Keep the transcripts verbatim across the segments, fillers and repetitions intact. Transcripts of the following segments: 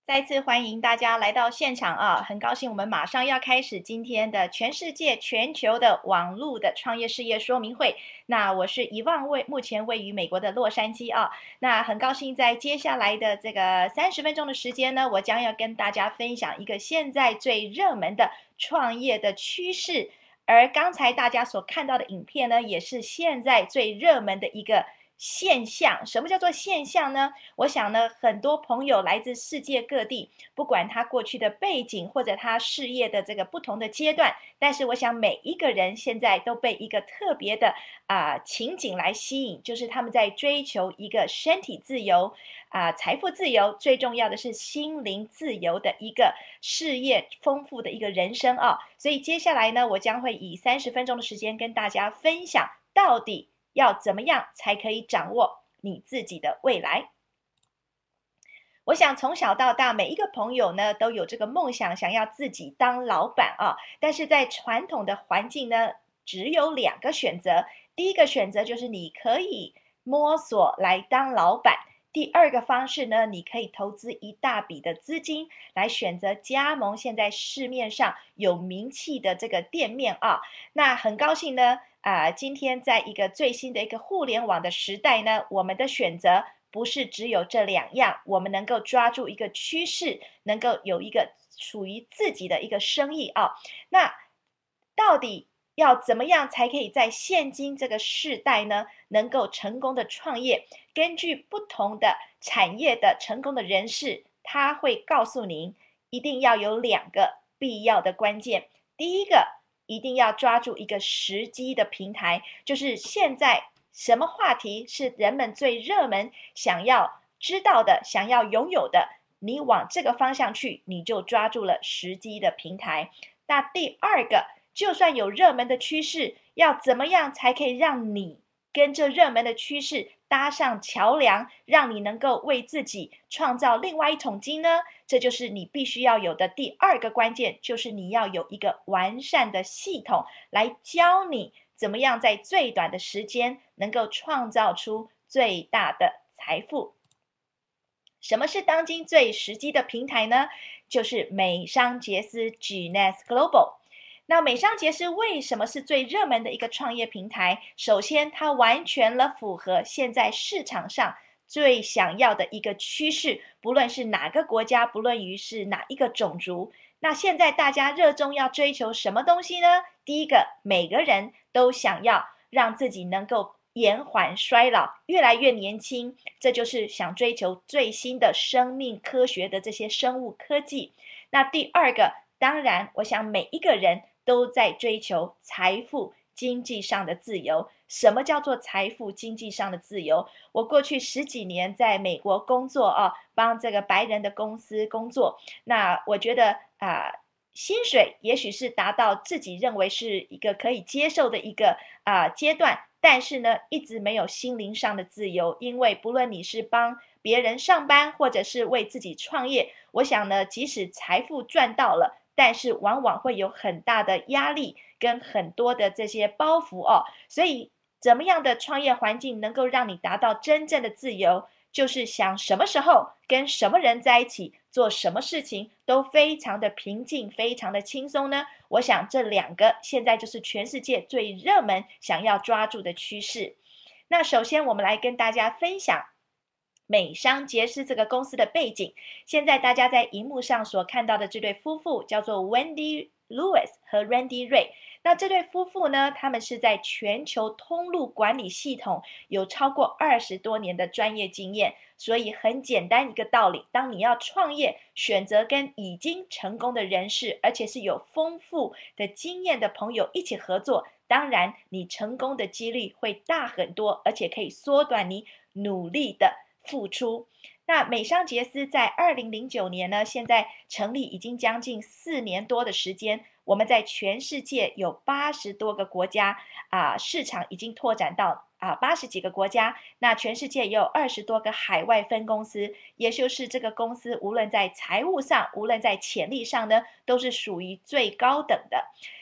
再次欢迎大家来到现场啊！很高兴我们马上要开始今天的全世界、全球的网络的创业事业说明会。那我是遗忘位，目前位于美国的洛杉矶啊。那很高兴在接下来的这个三十分钟的时间呢，我将要跟大家分享一个现在最热门的创业的趋势。而刚才大家所看到的影片呢，也是现在最热门的一个现象。什么叫做现象呢？我想呢，很多朋友来自世界各地，不管他过去的背景或者他事业的这个不同的阶段，但是我想每一个人现在都被一个特别的啊、呃、情景来吸引，就是他们在追求一个身体自由啊、呃、财富自由，最重要的是心灵自由的一个事业丰富的一个人生啊。所以接下来呢，我将会以三十分钟的时间跟大家分享到底要怎么样才可以掌握你自己的未来。我想从小到大，每一个朋友呢都有这个梦想，想要自己当老板啊。但是在传统的环境呢，只有两个选择。第一个选择就是你可以摸索来当老板。第二个方式呢，你可以投资一大笔的资金来选择加盟现在市面上有名气的这个店面啊。那很高兴呢，啊、呃，今天在一个最新的一个互联网的时代呢，我们的选择不是只有这两样，我们能够抓住一个趋势，能够有一个属于自己的一个生意啊。那到底要怎么样才可以在现今这个世代呢，能够成功的创业？根据不同的产业的成功的人士，他会告诉您，一定要有两个必要的关键。第一个，一定要抓住一个时机的平台，就是现在什么话题是人们最热门，想要知道的，想要拥有的，你往这个方向去，你就抓住了时机的平台。那第二个，就算有热门的趋势，要怎么样才可以让你跟这热门的趋势搭上桥梁，让你能够为自己创造另外一桶金呢？这就是你必须要有的第二个关键，就是你要有一个完善的系统来教你怎么样在最短的时间能够创造出最大的财富。什么是当今最实际的平台呢？就是美商杰斯 Genius Global。那美商杰斯为什么是最热门的一个创业平台？首先，它完全了符合现在市场上最想要的一个趋势，不论是哪个国家，不论于是哪一个种族。那现在大家热衷要追求什么东西呢？第一个，每个人都想要让自己能够延缓衰老，越来越年轻，这就是想追求最新的生命科学的这些生物科技。那第二个，当然，我想每一个人都在追求财富经济上的自由。什么叫做财富经济上的自由？我过去十几年在美国工作啊，帮这个白人的公司工作。那我觉得啊、呃，薪水也许是达到自己认为是一个可以接受的一个啊、呃、阶段，但是呢，一直没有心灵上的自由。因为不论你是帮别人上班，或者是为自己创业，我想呢，即使财富赚到了，但是往往会有很大的压力跟很多的这些包袱哦。所以怎么样的创业环境能够让你达到真正的自由，就是想什么时候跟什么人在一起，做什么事情都非常的平静，非常的轻松呢？我想这两个现在就是全世界最热门想要抓住的趋势。那首先我们来跟大家分享美商杰斯这个公司的背景。现在大家在荧幕上所看到的这对夫妇叫做 Wendy Lewis 和 Randy Ray。那这对夫妇呢，他们是在全球通路管理系统有超过二十多年的专业经验。所以很简单一个道理，当你要创业，选择跟已经成功的人士，而且是有丰富的经验的朋友一起合作，当然你成功的几率会大很多，而且可以缩短你努力的付出。那美商杰斯在二零零九年呢，现在成立已经将近四年多的时间，我们在全世界有八十多个国家啊、呃，市场已经拓展到啊八十几个国家。那全世界也有二十多个海外分公司，也就是这个公司无论在财务上，无论在潜力上呢，都是属于最高等的。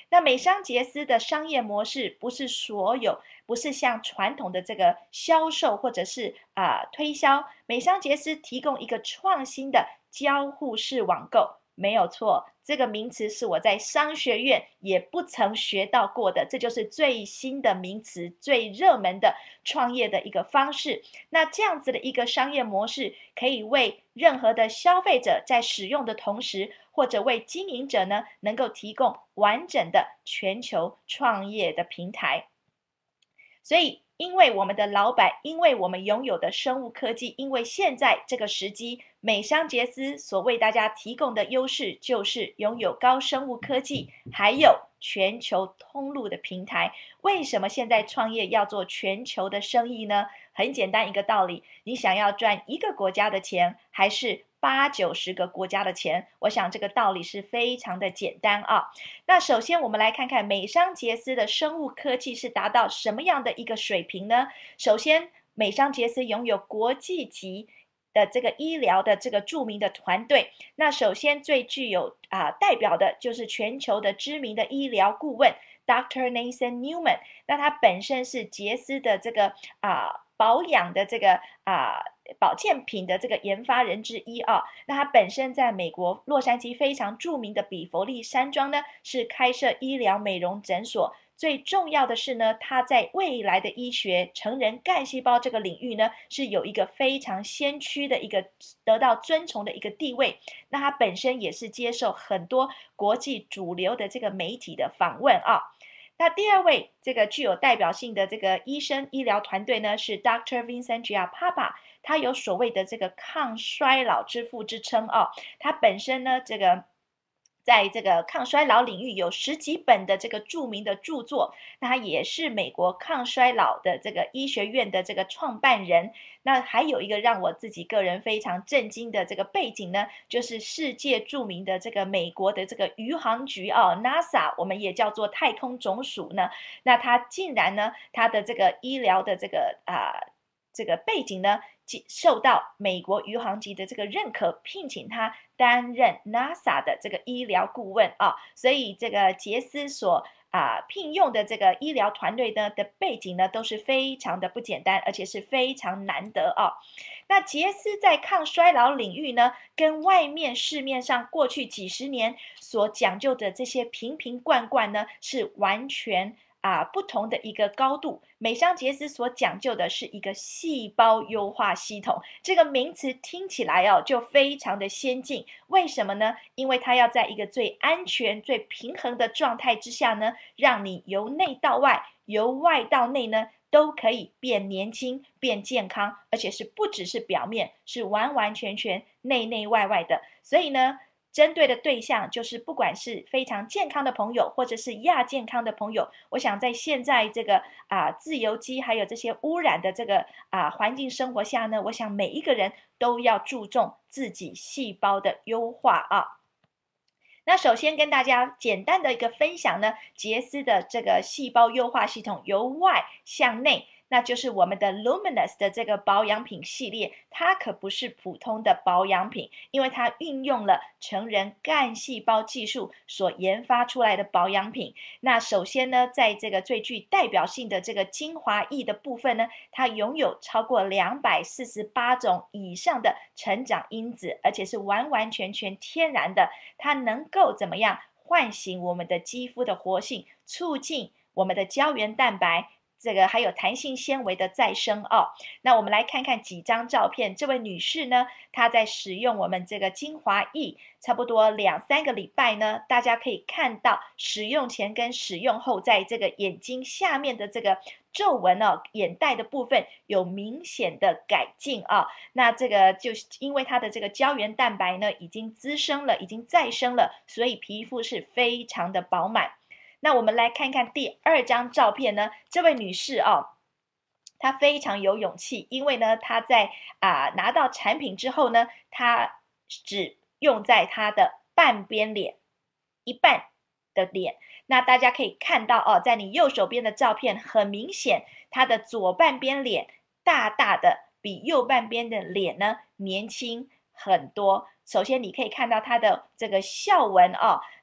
那美商杰斯的商业模式不是所有，不是像传统的这个销售或者是啊、呃、推销，美商杰斯提供一个创新的交互式网购。没有错，这个名词是我在商学院也不曾学到过的，这就是最新的名词，最热门的创业的一个方式。那这样子的一个商业模式，可以为任何的消费者在使用的同时，或者为经营者呢，能够提供完整的全球创业的平台。所以，因为我们的老板，因为我们拥有的生物科技，因为现在这个时机，美商杰斯所为大家提供的优势就是拥有高生物科技，还有全球通路的平台。为什么现在创业要做全球的生意呢？很简单一个道理，你想要赚一个国家的钱，还是八九十个国家的钱？我想这个道理是非常的简单啊。那首先我们来看看美商杰斯的生物科技是达到什么样的一个水平呢？首先，美商杰斯拥有国际级的这个医疗的这个著名的团队。那首先最具有啊、呃、代表的就是全球的知名的医疗顾问 Doctor Nathan Newman。那他本身是杰斯的这个啊、呃、保养的这个啊。呃保健品的这个研发人之一啊，那他本身在美国洛杉矶非常著名的比佛利山庄呢，是开设医疗美容诊所。最重要的是呢，他在未来的医学成人干细胞这个领域呢，是有一个非常先驱的一个得到尊崇的一个地位。那他本身也是接受很多国际主流的这个媒体的访问啊。那第二位这个具有代表性的这个医生医疗团队呢，是 Doctor Vincent Giappapa。他有所谓的这个抗衰老之父之称哦，他本身呢，这个在这个抗衰老领域有十几本的这个著名的著作，那他也是美国抗衰老的这个医学院的这个创办人。那还有一个让我自己个人非常震惊的这个背景呢，就是世界著名的这个美国的这个宇航局哦 NASA， 我们也叫做太空总署呢，那他竟然呢，他的这个医疗的这个啊、呃、这个背景呢，受到美国宇航局的这个认可，聘请他担任 NASA 的这个医疗顾问啊，所以这个杰斯所啊聘用的这个医疗团队呢的背景呢都是非常的不简单，而且是非常难得啊。那杰斯在抗衰老领域呢，跟外面市面上过去几十年所讲究的这些瓶瓶罐罐呢，是完全啊，不同的一个高度。美商杰斯所讲究的是一个细胞优化系统，这个名词听起来哦就非常的先进。为什么呢？因为它要在一个最安全、最平衡的状态之下呢，让你由内到外、由外到内呢，都可以变年轻、变健康，而且是不只是表面，是完完全全内内外外的。所以呢，针对的对象就是不管是非常健康的朋友，或者是亚健康的朋友。我想在现在这个啊自由基还有这些污染的这个啊环境生活下呢，我想每一个人都要注重自己细胞的优化啊。那首先跟大家简单的一个分享呢，杰斯的这个细胞优化系统由外向内。那就是我们的 Luminous 的这个保养品系列，它可不是普通的保养品，因为它运用了成人干细胞技术所研发出来的保养品。那首先呢，在这个最具代表性的这个精华液的部分呢，它拥有超过两百四十八种以上的成长因子，而且是完完全全天然的。它能够怎么样唤醒我们的肌肤的活性，促进我们的胶原蛋白，这个还有弹性纤维的再生哦。那我们来看看几张照片。这位女士呢，她在使用我们这个精华液，差不多两三个礼拜呢，大家可以看到使用前跟使用后，在这个眼睛下面的这个皱纹哦，眼袋的部分有明显的改进啊。那这个就是因为它的这个胶原蛋白呢，已经滋生了，已经再生了，所以皮肤是非常的饱满。那我们来看看第二张照片呢，这位女士哦，她非常有勇气，因为呢，她在啊、呃、拿到产品之后呢，她只用在她的半边脸，一半的脸。那大家可以看到哦，在你右手边的照片，很明显，她的左半边脸大大的，比右半边的脸呢年轻很多。首先你可以看到她的这个笑纹哦，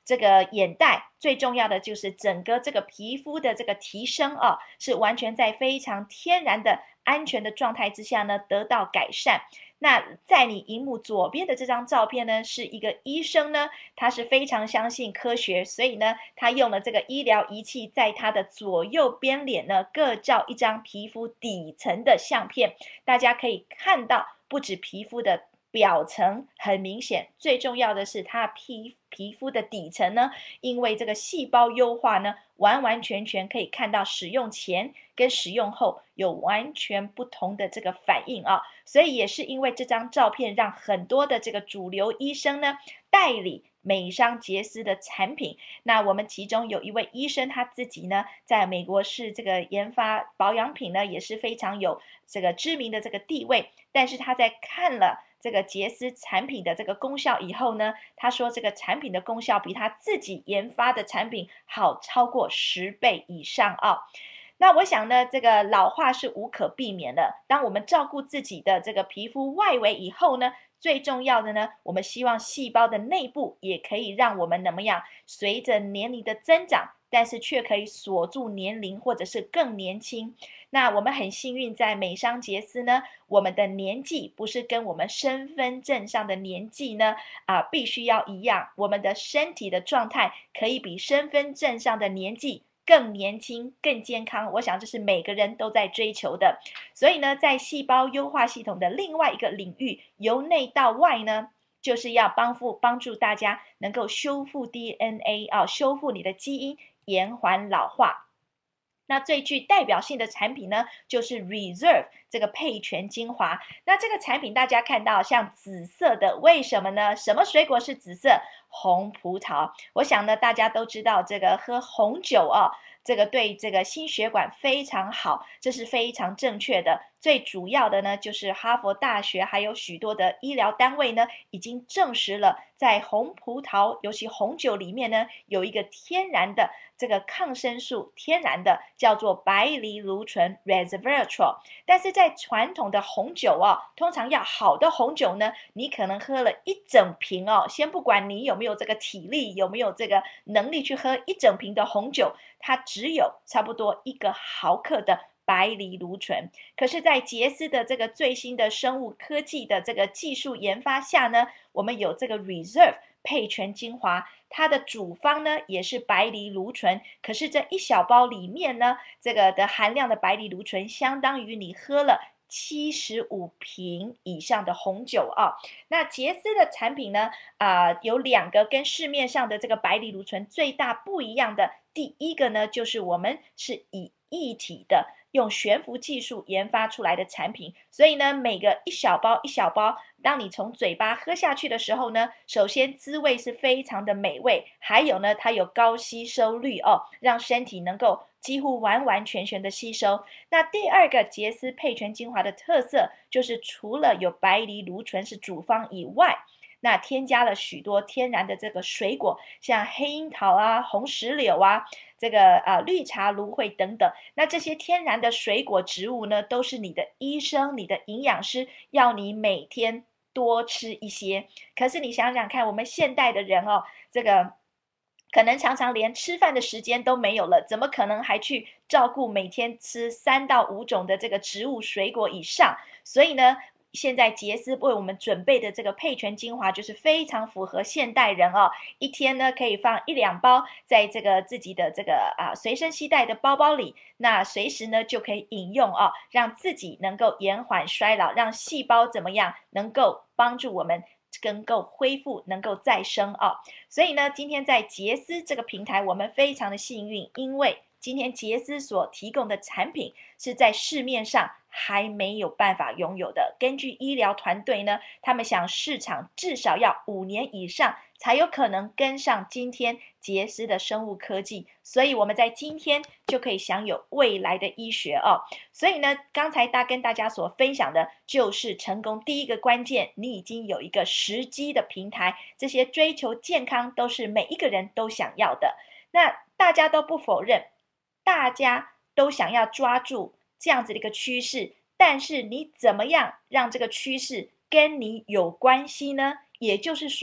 这个眼袋，最重要的就是整个这个皮肤的这个提升啊，是完全在非常天然的安全的状态之下呢得到改善。那在你荧幕左边的这张照片呢，是一个医生呢，他是非常相信科学，所以呢，他用了这个医疗仪器，在他的左右边脸呢各照一张皮肤底层的相片，大家可以看到，不止皮肤的表层很明显，最重要的是它皮皮肤的底层呢，因为这个细胞优化呢，完完全全可以看到使用前跟使用后有完全不同的这个反应啊，所以也是因为这张照片，让很多的这个主流医生呢代理美商杰斯的产品。那我们其中有一位医生，他自己呢在美国是这个研发保养品呢，也是非常有这个知名的这个地位，但是他在看了这个杰斯产品的这个功效以后呢，他说这个产品的功效比他自己研发的产品好超过十倍以上啊。那我想呢，这个老化是无可避免的。当我们照顾自己的这个皮肤外围以后呢，最重要的呢，我们希望细胞的内部也可以让我们怎么样，随着年龄的增长，但是却可以锁住年龄或者是更年轻。那我们很幸运，在美商杰斯呢，我们的年纪不是跟我们身份证上的年纪呢啊、呃、必须要一样，我们的身体的状态可以比身份证上的年纪更年轻、更健康，我想这是每个人都在追求的。所以呢，在细胞优化系统的另外一个领域，由内到外呢，就是要帮助帮助大家能够修复 D N A 啊，修复你的基因，延缓老化。那最具代表性的产品呢，就是 Reserve 这个配全精华。那这个产品大家看到像紫色的，为什么呢？什么水果是紫色？红葡萄。我想呢，大家都知道这个喝红酒哦，这个对这个心血管非常好，这是非常正确的。最主要的呢，就是哈佛大学还有许多的医疗单位呢，已经证实了，在红葡萄，尤其红酒里面呢，有一个天然的这个抗生素，天然的叫做白藜芦醇 resveratrol。但是在传统的红酒哦，通常要好的红酒呢，你可能喝了一整瓶哦，先不管你有没有这个体力，有没有这个能力去喝一整瓶的红酒，它只有差不多一个毫克的白藜芦醇。可是在杰斯的这个最新的生物科技的这个技术研发下呢，我们有这个 Reserve 配全精华，它的主方呢也是白藜芦醇，可是这一小包里面呢，这个的含量的白藜芦醇相当于你喝了七十五瓶以上的红酒啊。那杰斯的产品呢，啊、呃，有两个跟市面上的这个白藜芦醇最大不一样的。第一个呢，就是我们是以液体的，用悬浮技术研发出来的产品，所以呢，每个一小包一小包，当你从嘴巴喝下去的时候呢，首先滋味是非常的美味，还有呢，它有高吸收率哦，让身体能够几乎完完全全的吸收。那第二个杰斯配全精华的特色，就是除了有白藜芦醇是主方以外，那添加了许多天然的这个水果，像黑樱桃啊、红石榴啊、这个啊绿茶、芦荟等等。那这些天然的水果植物呢，都是你的医生、你的营养师要你每天多吃一些。可是你想想看，我们现代的人哦，这个可能常常连吃饭的时间都没有了，怎么可能还去照顾每天吃三到五种的这个植物水果以上？所以呢，现在杰斯为我们准备的这个配全精华就是非常符合现代人哦，一天呢可以放一两包在这个自己的这个啊随身携带的包包里，那随时呢就可以饮用哦，让自己能够延缓衰老，让细胞怎么样能够帮助我们能够恢复，能够再生哦。所以呢，今天在杰斯这个平台，我们非常的幸运，因为今天杰斯所提供的产品是在市面上还没有办法拥有的。根据医疗团队呢，他们想市场至少要五年以上才有可能跟上今天杰斯的生物科技，所以我们在今天就可以享有未来的医学哦。所以呢，刚才大跟大家所分享的就是成功第一个关键，你已经有一个时机的平台，这些追求健康都是每一个人都想要的。那大家都不否认，大家都想要抓住这样子的一个趋势，但是你怎么样让这个趋势跟你有关系呢？也就是说，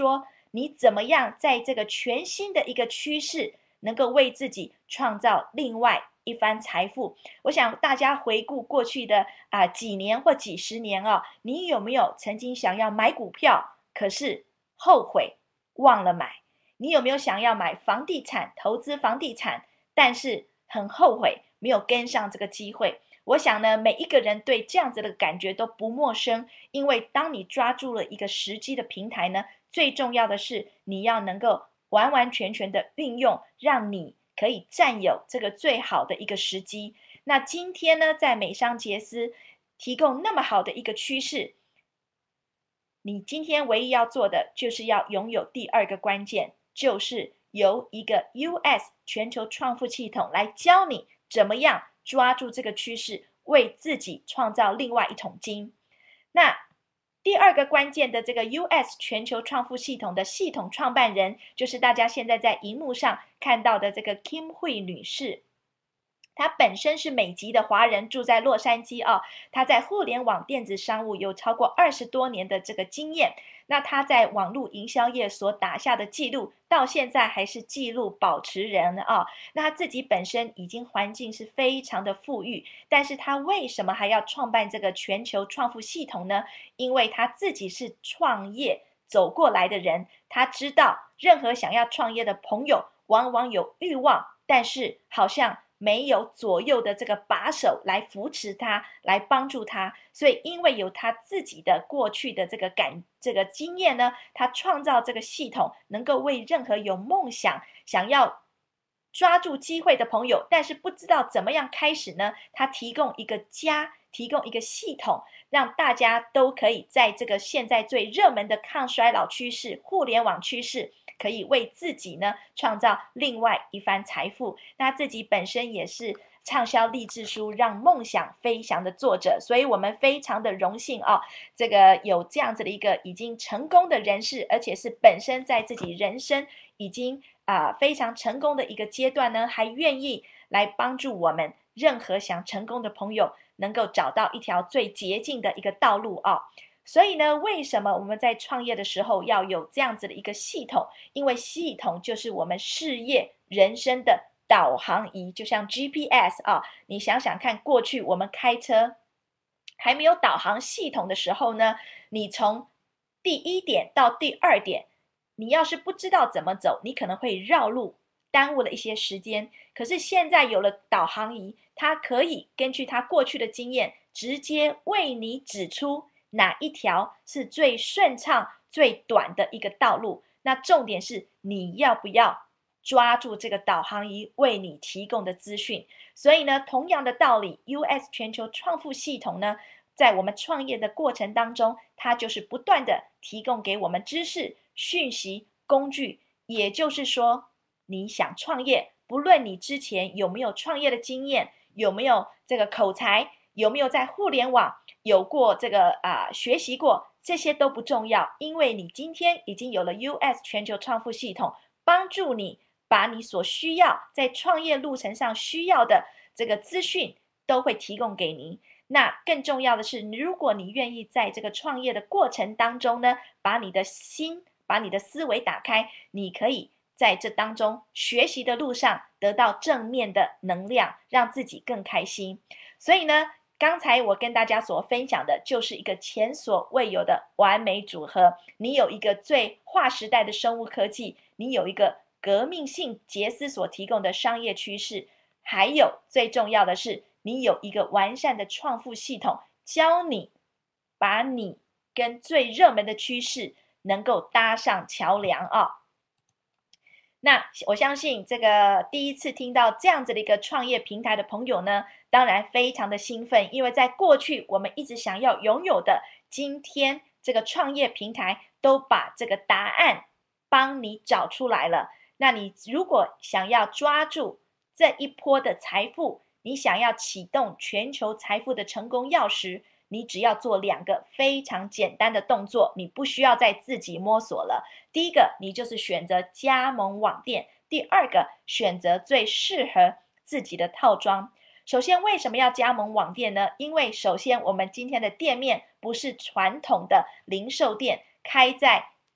你怎么样在这个全新的一个趋势，能够为自己创造另外一番财富。我想大家回顾过去的啊、呃、几年或几十年啊、哦，你有没有曾经想要买股票，可是后悔忘了买？你有没有想要买房地产，投资房地产，但是很后悔没有跟上这个机会？我想呢，每一个人对这样子的感觉都不陌生，因为当你抓住了一个时机的平台呢，最重要的是你要能够完完全全的运用，让你可以占有这个最好的一个时机。那今天呢，在美商杰斯提供那么好的一个趋势，你今天唯一要做的就是要拥有第二个关键，就是由一个 U S 全球创富系统来教你怎么样抓住这个趋势，为自己创造另外一桶金。那第二个关键的这个 U S 全球创富系统的系统创办人，就是大家现在在荧幕上看到的这个 Kim 惠女士。她本身是美籍的华人，住在洛杉矶啊。她在互联网电子商务有超过二十多年的这个经验。那她在网络营销业所打下的记录，到现在还是记录保持人啊。那她自己本身已经环境是非常的富裕，但是她为什么还要创办这个全球创富系统呢？因为她自己是创业走过来的人，她知道任何想要创业的朋友，往往有欲望，但是好像没有左右的这个把手来扶持他，来帮助他。所以因为有他自己的过去的这个感这个经验呢，他创造这个系统，能够为任何有梦想想要抓住机会的朋友，但是不知道怎么样开始呢，他提供一个家，提供一个系统，让大家都可以在这个现在最热门的抗衰老趋势、互联网趋势，可以为自己呢创造另外一番财富。那自己本身也是畅销励志书《让梦想飞翔》的作者，所以我们非常的荣幸啊，这个有这样子的一个已经成功的人士，而且是本身在自己人生已经啊、呃、非常成功的一个阶段呢，还愿意来帮助我们任何想成功的朋友，能够找到一条最捷径的一个道路啊。所以呢，为什么我们在创业的时候要有这样子的一个系统？因为系统就是我们事业人生的导航仪，就像 G P S 啊。你想想看，过去我们开车还没有导航系统的时候呢，你从第一点到第二点，你要是不知道怎么走，你可能会绕路，耽误了一些时间。可是现在有了导航仪，它可以根据它过去的经验，直接为你指出哪一条是最顺畅、最短的一个道路。那重点是你要不要抓住这个导航仪为你提供的资讯。所以呢，同样的道理 ，U S 全球创富系统呢，在我们创业的过程当中，它就是不断的提供给我们知识、讯息、工具。也就是说，你想创业，不论你之前有没有创业的经验，有没有这个口才，有没有在互联网有过这个啊、呃、学习过，这些都不重要，因为你今天已经有了 U S 全球创富系统，帮助你把你所需要在创业路程上需要的这个资讯都会提供给您。那更重要的是，如果你愿意在这个创业的过程当中呢，把你的心、把你的思维打开，你可以在这当中学习的路上得到正面的能量，让自己更开心。所以呢，刚才我跟大家所分享的就是一个前所未有的完美组合。你有一个最划时代的生物科技，你有一个革命性杰斯所提供的商业趋势，还有最重要的是，你有一个完善的创富系统，教你把你跟最热门的趋势能够搭上桥梁啊。那我相信这个第一次听到这样子的一个创业平台的朋友呢，当然非常的兴奋，因为在过去我们一直想要拥有的，今天这个创业平台都把这个答案帮你找出来了。那你如果想要抓住这一波的财富，你想要启动全球财富的成功钥匙，你只要做两个非常简单的动作，你不需要再自己摸索了。第一个，你就是选择加盟网店；第二个，选择最适合自己的套装。首先，为什么要加盟网店呢？因为首先，我们今天的店面不是传统的零售店，开在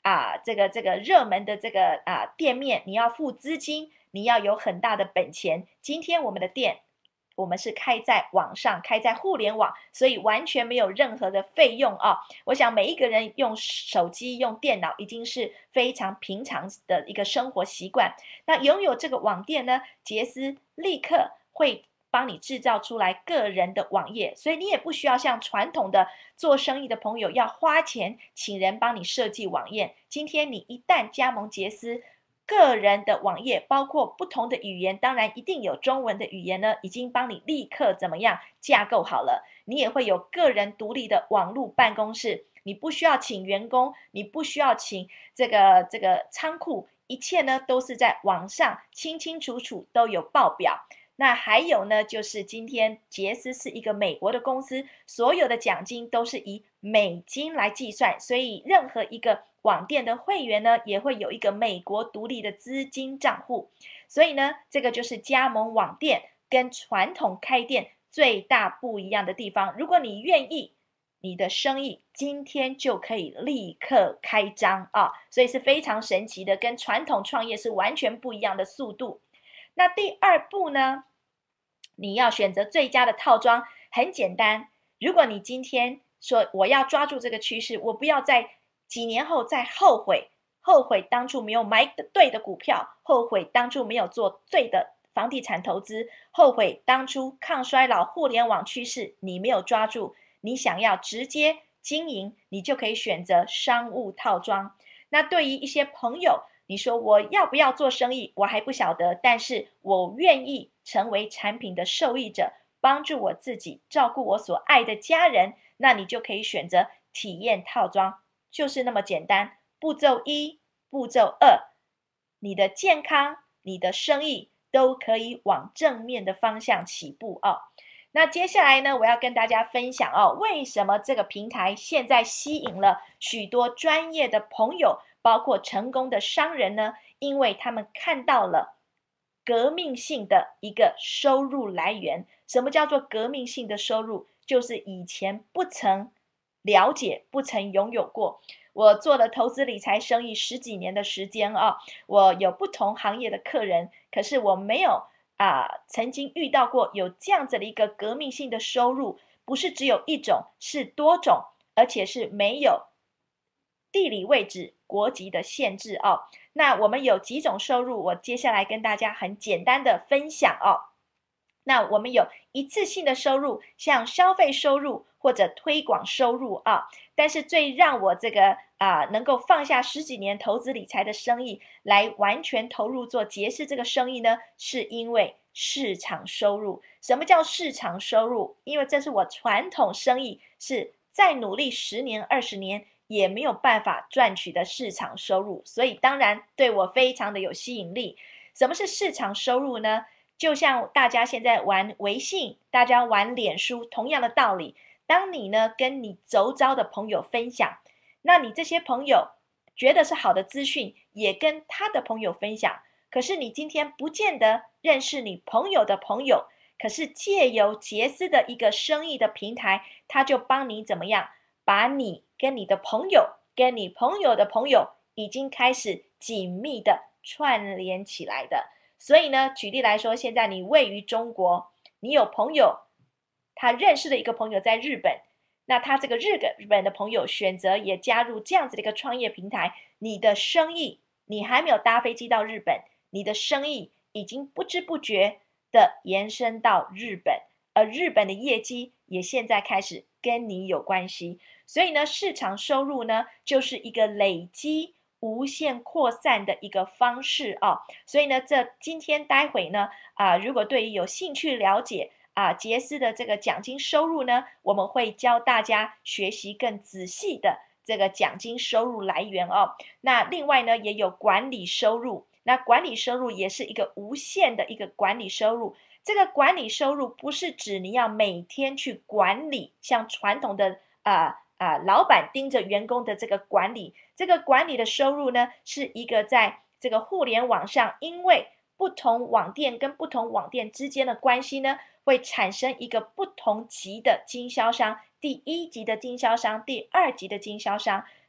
啊这个这个热门的这个啊店面，你要付资金，你要有很大的本钱。今天我们的店，我们是开在网上，开在互联网，所以完全没有任何的费用啊。我想每一个人用手机、用电脑已经是非常平常的一个生活习惯。那拥有这个网店呢，杰斯立刻会帮你制造出来个人的网页，所以你也不需要像传统的做生意的朋友要花钱请人帮你设计网页。今天你一旦加盟杰斯，个人的网页包括不同的语言，当然一定有中文的语言呢，已经帮你立刻怎么样架构好了。你也会有个人独立的网络办公室，你不需要请员工，你不需要请这个这个仓库，一切呢都是在网上清清楚楚都有报表。那还有呢，就是今天杰斯是一个美国的公司，所有的奖金都是以美金来计算，所以任何一个网店的会员呢，也会有一个美国独立的资金账户。所以呢，这个就是加盟网店跟传统开店最大不一样的地方。如果你愿意，你的生意今天就可以立刻开张啊，所以是非常神奇的，跟传统创业是完全不一样的速度。那第二步呢，你要选择最佳的套装，很简单。如果你今天说我要抓住这个趋势，我不要在几年后再后悔，后悔当初没有买对的股票，后悔当初没有做对的房地产投资，后悔当初抗衰老互联网趋势你没有抓住，你想要直接经营，你就可以选择商务套装。那对于一些朋友，你说我要不要做生意，我还不晓得，但是我愿意成为产品的受益者，帮助我自己照顾我所爱的家人，那你就可以选择体验套装，就是那么简单。步骤一，步骤二，你的健康，你的生意都可以往正面的方向起步哦。那接下来呢，我要跟大家分享哦，为什么这个平台现在吸引了许多专业的朋友，包括成功的商人呢？因为他们看到了革命性的一个收入来源。什么叫做革命性的收入？就是以前不曾了解、不曾拥有过。我做了投资理财生意十几年的时间啊，我有不同行业的客人，可是我没有啊，曾经遇到过有这样子的一个革命性的收入，不是只有一种，是多种，而且是没有地理位置、国籍的限制哦。那我们有几种收入，我接下来跟大家很简单的分享哦。那我们有一次性的收入，像消费收入或者推广收入啊。但是最让我这个啊、呃、能够放下十几年投资理财的生意，来完全投入做杰斯这个生意呢，是因为市场收入。什么叫市场收入？因为这是我传统生意是再努力十年、二十年也没有办法赚取的市场收入，所以当然对我非常的有吸引力。什么是市场收入呢？就像大家现在玩微信，大家玩脸书，同样的道理。当你呢跟你周遭的朋友分享，那你这些朋友觉得是好的资讯，也跟他的朋友分享。可是你今天不见得认识你朋友的朋友，可是借由杰斯的一个生意的平台，他就帮你怎么样，把你跟你的朋友，跟你朋友的朋友，已经开始紧密的串联起来的。所以呢，举例来说，现在你位于中国，你有朋友，他认识的一个朋友在日本，那他这个日本日本的朋友选择也加入这样子的一个创业平台，你的生意，你还没有搭飞机到日本，你的生意已经不知不觉的延伸到日本，而日本的业绩也现在开始跟你有关系。所以呢，市场收入呢，就是一个累积无限扩散的一个方式啊。所以呢，这今天待会呢，啊，如果对于有兴趣了解啊杰斯的这个奖金收入呢，我们会教大家学习更仔细的这个奖金收入来源哦。那另外呢，也有管理收入，那管理收入也是一个无限的一个管理收入。这个管理收入不是指你要每天去管理，像传统的啊啊老板盯着员工的这个管理，这个管理的收入呢，是一个在这个互联网上，因为不同网店跟不同网店之间的关系呢，会产生一个不同级的经销商，第一级的经销商，第二级的经销商。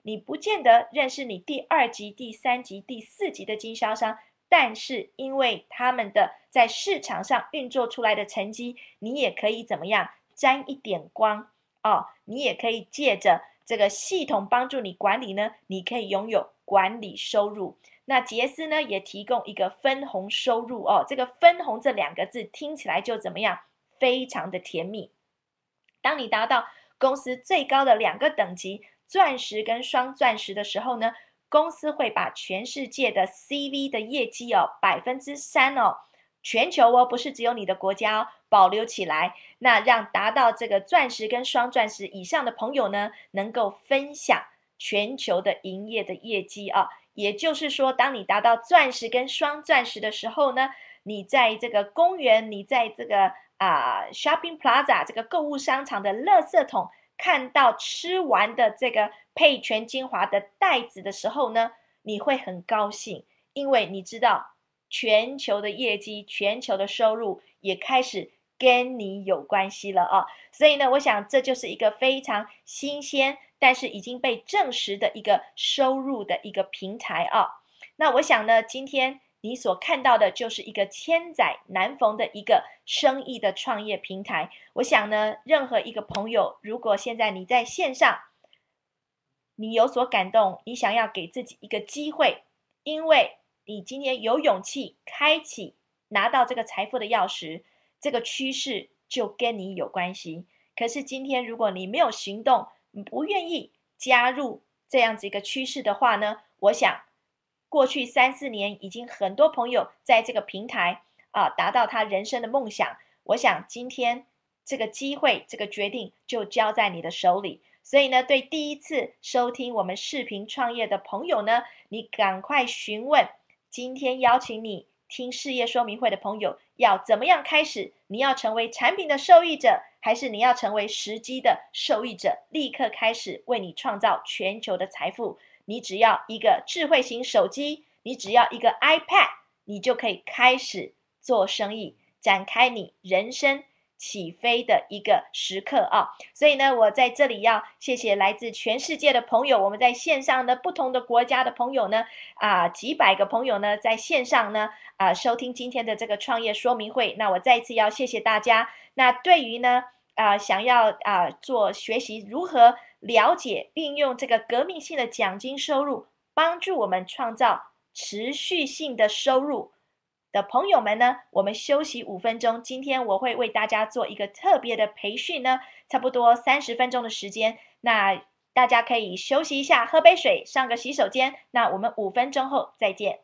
你不见得认识你第二级、第三级、第四级的经销商，但是因为他们的在市场上运作出来的成绩，你也可以怎么样沾一点光哦，你也可以借着这个系统帮助你管理呢，你可以拥有管理收入。那杰斯呢也提供一个分红收入哦，这个分红这两个字听起来就怎么样，非常的甜蜜。当你达到公司最高的两个等级，钻石跟双钻石的时候呢，公司会把全世界的 C V 的业绩哦，百分之三哦，全球哦，不是只有你的国家哦，保留起来。那让达到这个钻石跟双钻石以上的朋友呢，能够分享全球的营业的业绩啊。也就是说，当你达到钻石跟双钻石的时候呢，你在这个公园，你在这个啊、呃、shopping plaza 这个购物商场的垃圾桶看到吃完的这个沛泉精华的袋子的时候呢，你会很高兴，因为你知道全球的业绩、全球的收入也开始跟你有关系了啊。所以呢，我想这就是一个非常新鲜，但是已经被证实的一个收入的一个平台啊。那我想呢，今天你所看到的就是一个千载难逢的一个生意的创业平台。我想呢，任何一个朋友，如果现在你在线上，你有所感动，你想要给自己一个机会，因为你今天有勇气开启拿到这个财富的钥匙，这个趋势就跟你有关系。可是今天如果你没有行动，你不愿意加入这样子一个趋势的话呢，我想过去三四年已经很多朋友在这个平台啊达到他人生的梦想。我想今天这个机会，这个决定就交在你的手里。所以呢，对第一次收听我们视频创业的朋友呢，你赶快询问今天邀请你听事业说明会的朋友要怎么样开始？你要成为产品的受益者，还是你要成为时机的受益者？立刻开始为你创造全球的财富。你只要一个智慧型手机，你只要一个 iPad， 你就可以开始做生意，展开你人生起飞的一个时刻啊！所以呢，我在这里要谢谢来自全世界的朋友，我们在线上的不同的国家的朋友呢，啊，几百个朋友呢，在线上呢，啊，收听今天的这个创业说明会。那我再一次要谢谢大家。那对于呢，啊，想要啊做学习如何了解运用这个革命性的奖金收入，帮助我们创造持续性的收入的朋友们呢，我们休息五分钟。今天我会为大家做一个特别的培训呢，差不多三十分钟的时间。那大家可以休息一下，喝杯水，上个洗手间。那我们五分钟后再见。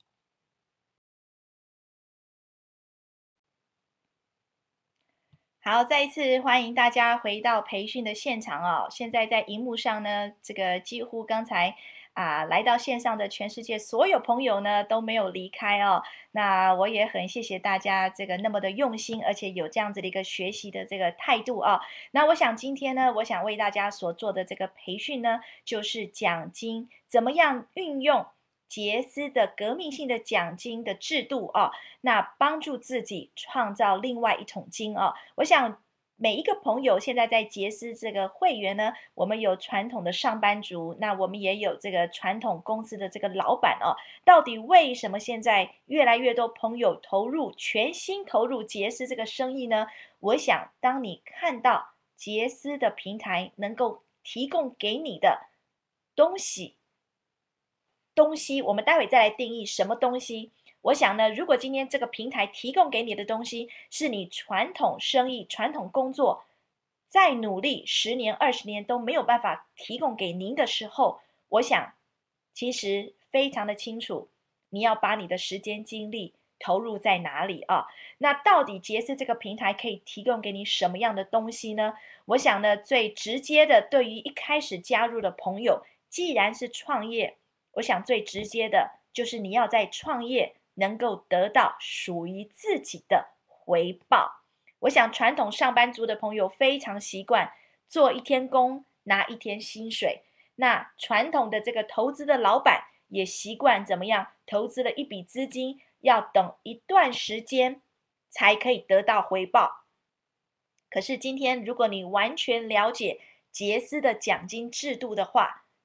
好，再一次欢迎大家回到培训的现场哦。现在在荧幕上呢，这个几乎刚才啊来到线上的全世界所有朋友呢都没有离开哦。那我也很谢谢大家这个那么的用心，而且有这样子的一个学习的这个态度啊。那我想今天呢，我想为大家所做的这个培训呢，就是奖金怎么样运用杰斯的革命性的奖金的制度啊，那帮助自己创造另外一桶金啊。我想每一个朋友现在在杰斯这个会员呢，我们有传统的上班族，那我们也有这个传统公司的这个老板哦。到底为什么现在越来越多朋友投入全心投入杰斯这个生意呢？我想当你看到杰斯的平台能够提供给你的东西。东西，我们待会再来定义什么东西。我想呢，如果今天这个平台提供给你的东西是你传统生意、传统工作再努力十年、二十年都没有办法提供给您的时候，我想其实非常的清楚，你要把你的时间精力投入在哪里啊？那到底杰斯这个平台可以提供给你什么样的东西呢？我想呢，最直接的，对于一开始加入的朋友，既然是创业，我想最直接的就是你要在创业能够得到属于自己的回报。我想传统上班族的朋友非常习惯做一天工拿一天薪水，那传统的这个投资的老板也习惯怎么样，投资了一笔资金要等一段时间才可以得到回报。可是今天如果你完全了解杰斯的奖金制度的话，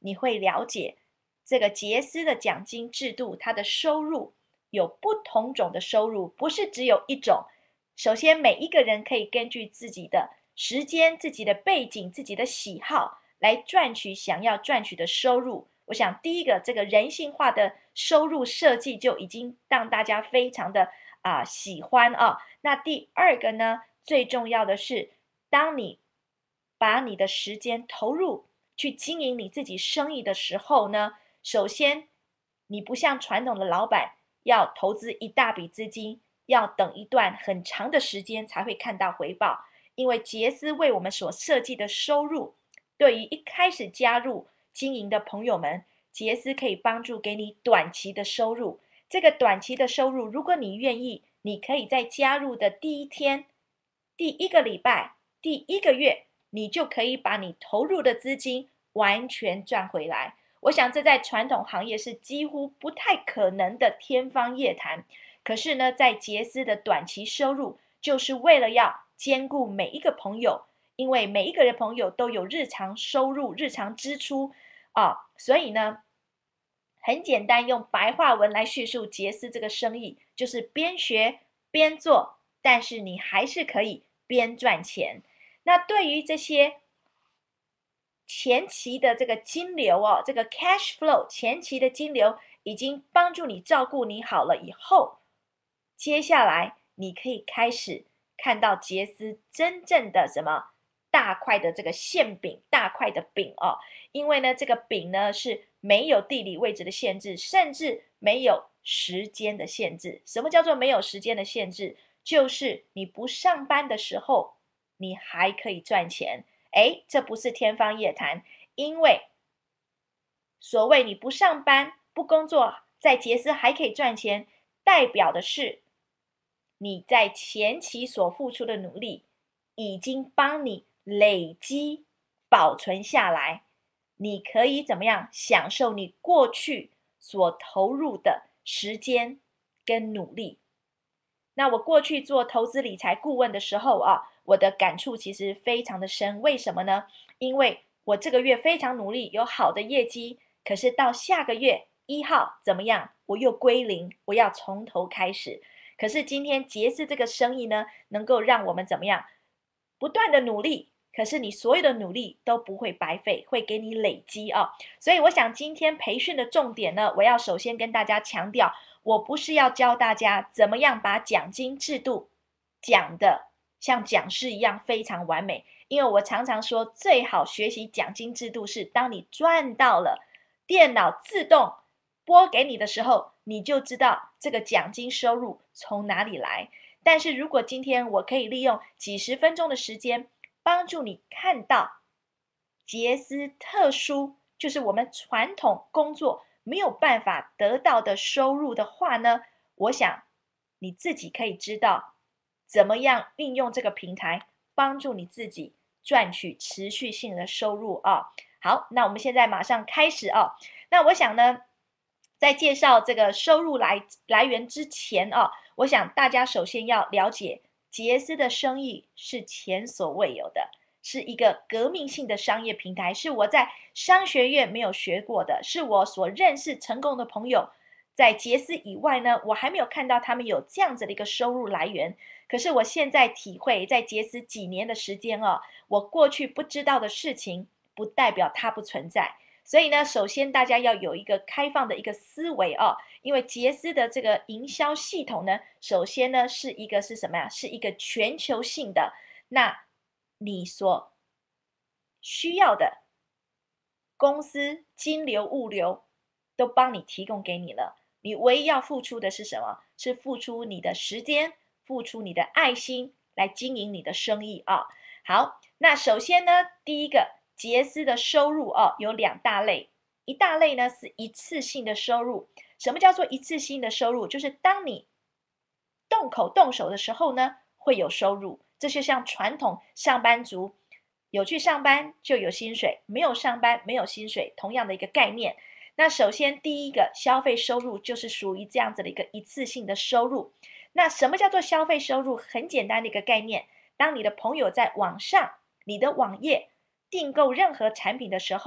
你会了解这个杰斯的奖金制度，它的收入有不同种的收入，不是只有一种。首先，每一个人可以根据自己的时间、自己的背景、自己的喜好来赚取想要赚取的收入。我想，第一个，这个人性化的收入设计就已经让大家非常的啊、呃、喜欢啊。那第二个呢，最重要的是，当你把你的时间投入去经营你自己生意的时候呢，首先，你不像传统的老板要投资一大笔资金，要等一段很长的时间才会看到回报。因为杰斯为我们所设计的收入，对于一开始加入经营的朋友们，杰斯可以帮助给你短期的收入。这个短期的收入，如果你愿意，你可以在加入的第一天、第一个礼拜、第一个月，你就可以把你投入的资金完全赚回来。我想这在传统行业是几乎不太可能的天方夜谭。可是呢，在杰斯的短期收入，就是为了要兼顾每一个朋友，因为每一个人朋友都有日常收入、日常支出啊，所以呢，很简单，用白话文来叙述杰斯这个生意，就是边学边做，但是你还是可以边赚钱。那对于这些前期的这个金流哦，这个 cash flow 前期的金流已经帮助你照顾你好了以后，接下来你可以开始看到杰斯真正的什么大块的这个馅饼，大块的饼哦。因为呢，这个饼呢是没有地理位置的限制，甚至没有时间的限制。什么叫做没有时间的限制？就是你不上班的时候，你还可以赚钱。诶，这不是天方夜谭，因为所谓你不上班、不工作，在杰斯还可以赚钱，代表的是你在前期所付出的努力已经帮你累积保存下来，你可以怎么样享受你过去所投入的时间跟努力。那我过去做投资理财顾问的时候啊，我的感触其实非常的深。为什么呢？因为我这个月非常努力，有好的业绩，可是到下个月一号怎么样？我又归零，我要从头开始。可是今天杰斯这个生意呢，能够让我们怎么样？不断的努力，可是你所有的努力都不会白费，会给你累积啊。所以我想今天培训的重点呢，我要首先跟大家强调，我不是要教大家怎么样把奖金制度讲的像讲师一样非常完美，因为我常常说，最好学习奖金制度是当你赚到了，电脑自动拨给你的时候，你就知道这个奖金收入从哪里来。但是如果今天我可以利用几十分钟的时间，帮助你看到杰斯特殊，就是我们传统工作没有办法得到的收入的话呢，我想你自己可以知道怎么样运用这个平台，帮助你自己赚取持续性的收入啊。好，那我们现在马上开始啊。那我想呢，在介绍这个收入来来源之前啊，我想大家首先要了解，杰斯的生意是前所未有的，是一个革命性的商业平台，是我在商学院没有学过的，是我所认识成功的朋友，在杰斯以外呢，我还没有看到他们有这样子的一个收入来源。可是我现在体会，在杰斯几年的时间哦，我过去不知道的事情，不代表它不存在。所以呢，首先大家要有一个开放的一个思维哦，因为杰斯的这个营销系统呢，首先呢是一个是什么呀？是一个全球性的。那你所需要的公司、金流、物流都帮你提供给你了，你唯一要付出的是什么？是付出你的时间，付出你的爱心来经营你的生意啊。好，那首先呢，第一个。杰斯的收入哦，有两大类，一大类呢是一次性的收入。什么叫做一次性的收入？就是当你动口动手的时候呢，会有收入。这就像传统上班族，有去上班就有薪水，没有上班没有薪水，同样的一个概念。那首先第一个消费收入就是属于这样子的一个一次性的收入。那什么叫做消费收入？很简单的一个概念，当你的朋友在网上，你的网页订购任何产品的时候，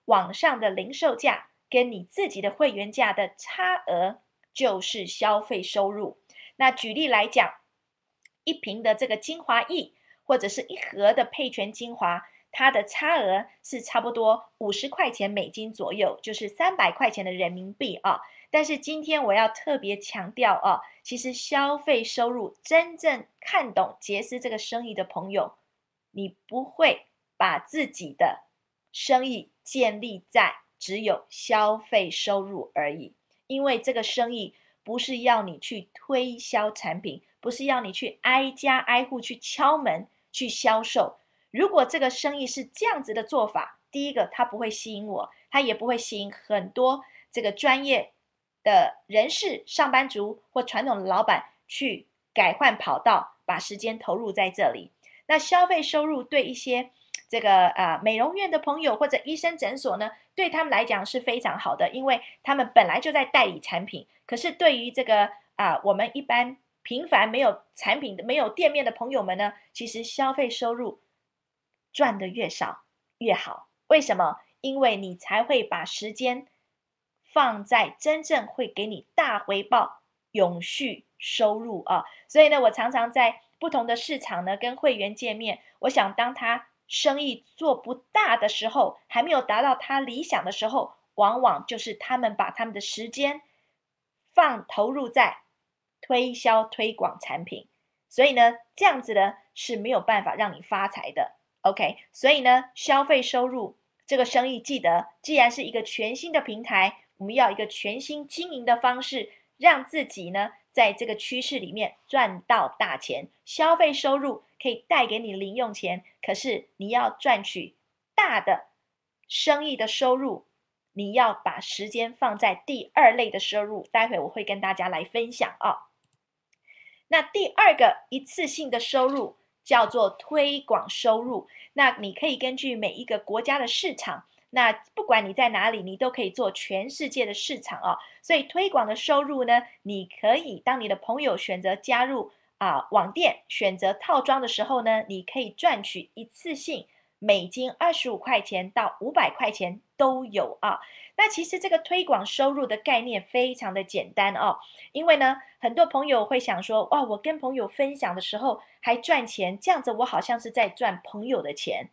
网上的零售价跟你自己的会员价的差额就是消费收入。那举例来讲，一瓶的这个精华液或者是一盒的配全精华，它的差额是差不多五十块钱美金左右，就是三百块钱的人民币啊。但是今天我要特别强调啊，其实消费收入真正看懂杰斯这个生意的朋友，你不会把自己的生意建立在只有消费收入而已，因为这个生意不是要你去推销产品，不是要你去挨家挨户去敲门去销售。如果这个生意是这样子的做法，第一个它不会吸引我，它也不会吸引很多这个专业的人士、上班族或传统的老板去改换跑道，把时间投入在这里。那消费收入对一些这个呃美容院的朋友或者医生诊所呢，对他们来讲是非常好的，因为他们本来就在代理产品。可是对于这个啊、呃、我们一般平凡没有产品的、没有店面的朋友们呢，其实消费收入赚得越少越好。为什么？因为你才会把时间放在真正会给你大回报、永续收入啊。所以呢，我常常在不同的市场呢跟会员见面，我想当他生意做不大的时候，还没有达到他理想的时候，往往就是他们把他们的时间放投入在推销推广产品，所以呢，这样子呢是没有办法让你发财的。OK， 所以呢，消费收入这个生意，记得既然是一个全新的平台，我们要一个全新经营的方式，让自己呢在这个趋势里面赚到大钱。消费收入可以带给你零用钱，可是你要赚取大的生意的收入，你要把时间放在第二类的收入，待会我会跟大家来分享啊。那第二个一次性的收入叫做推广收入，那你可以根据每一个国家的市场，那不管你在哪里，你都可以做全世界的市场啊。所以推广的收入呢，你可以当你的朋友选择加入啊网店，选择套装的时候呢，你可以赚取一次性美金二十五块钱到五百块钱都有啊。那其实这个推广收入的概念非常的简单哦，因为呢，很多朋友会想说，哇，我跟朋友分享的时候还赚钱，这样子我好像是在赚朋友的钱。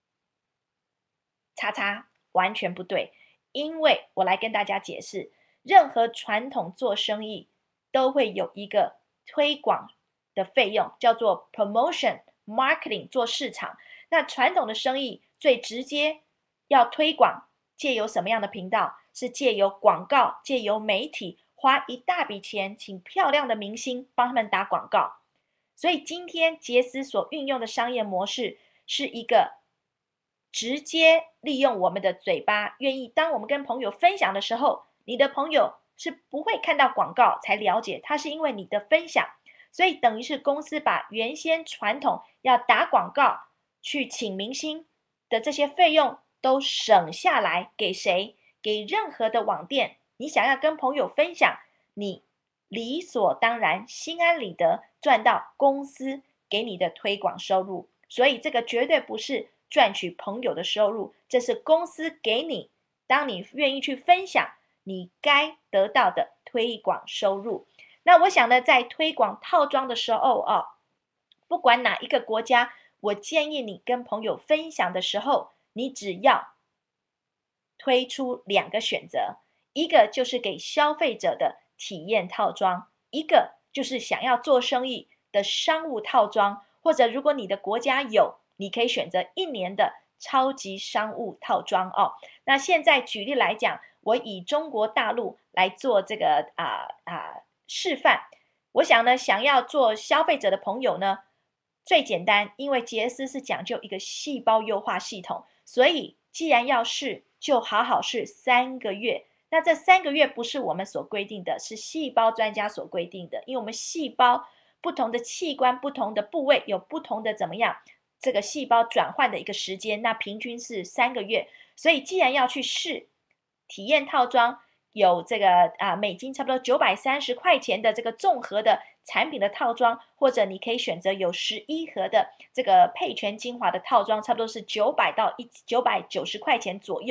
叉叉，完全不对，因为我来跟大家解释，任何传统做生意都会有一个推广的费用，叫做 promotion marketing 做市场。那传统的生意最直接要推广，借由什么样的频道？是借由广告，借由媒体，花一大笔钱请漂亮的明星帮他们打广告。所以今天杰斯所运用的商业模式是一个直接利用我们的嘴巴，愿意当我们跟朋友分享的时候，你的朋友是不会看到广告才了解，它是因为你的分享。所以等于是公司把原先传统要打广告去请明星的这些费用都省下来，给谁？给任何的网店，你想要跟朋友分享，你理所当然心安理得赚到公司给你的推广收入。所以这个绝对不是赚取朋友的收入，这是公司给你，当你愿意去分享，你该得到的推广收入。那我想呢，在推广套装的时候哦，不管哪一个国家，我建议你跟朋友分享的时候，你只要推出两个选择，一个就是给消费者的体验套装，一个就是想要做生意的商务套装，或者如果你的国家有，你可以选择一年的超级商务套装哦。那现在举例来讲，我以中国大陆来做这个啊啊示范，我想呢，想要做消费者的朋友呢，最简单，因为杰斯是讲究一个细胞优化系统，所以既然要试，就好好试三个月。那这三个月不是我们所规定的，是细胞专家所规定的，因为我们细胞不同的器官、不同的部位有不同的怎么样，这个细胞转换的一个时间，那平均是三个月。所以既然要去试体验套装，有这个啊美金差不多九百三十块钱的这个综合的产品的套装，或者你可以选择有十一盒的这个配全精华的套装，差不多是九百到九百九十块钱左右。